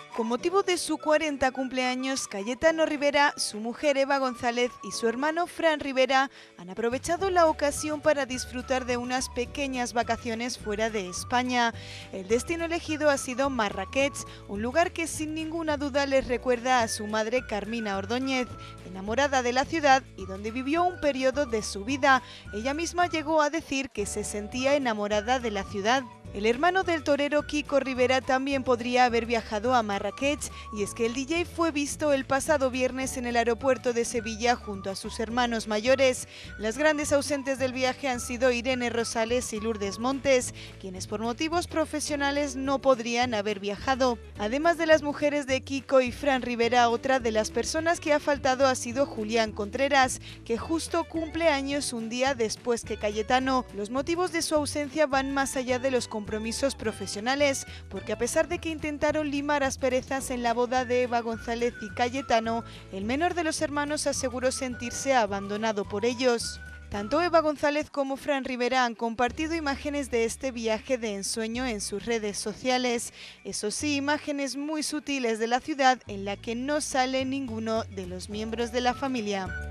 Con motivo de su 40 cumpleaños, Cayetano Rivera, su mujer Eva González y su hermano Fran Rivera han aprovechado la ocasión para disfrutar de unas pequeñas vacaciones fuera de España. El destino elegido ha sido Marrakech, un lugar que sin ninguna duda les recuerda a su madre Carmina Ordóñez, enamorada de la ciudad y donde vivió un periodo de su vida. Ella misma llegó a decir que se sentía enamorada de la ciudad. El hermano del torero Kiko Rivera también podría haber viajado a Marrakech, y es que el DJ fue visto el pasado viernes en el aeropuerto de Sevilla junto a sus hermanos mayores. Las grandes ausentes del viaje han sido Irene Rosales y Lourdes Montes, quienes por motivos profesionales no podrían haber viajado. Además de las mujeres de Kiko y Fran Rivera, otra de las personas que ha faltado ha sido Julián Contreras, que justo cumple años un día después que Cayetano. Los motivos de su ausencia van más allá de los compromisos profesionales, porque a pesar de que intentaron limar asperezas en la boda de Eva González y Cayetano, el menor de los hermanos aseguró sentirse abandonado por ellos. Tanto Eva González como Fran Rivera han compartido imágenes de este viaje de ensueño en sus redes sociales. Eso sí, imágenes muy sutiles de la ciudad en la que no sale ninguno de los miembros de la familia.